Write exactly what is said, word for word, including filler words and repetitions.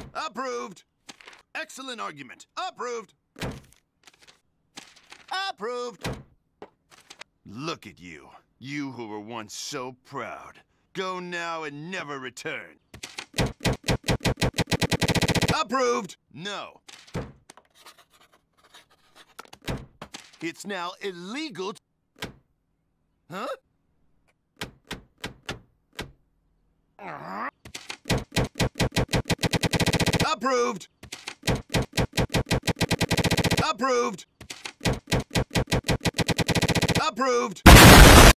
Approved. Excellent argument. Approved. Approved. Look at you. You who were once so proud. Go now and never return. Approved. No. It's now illegal. Huh? Approved. Approved. Approved.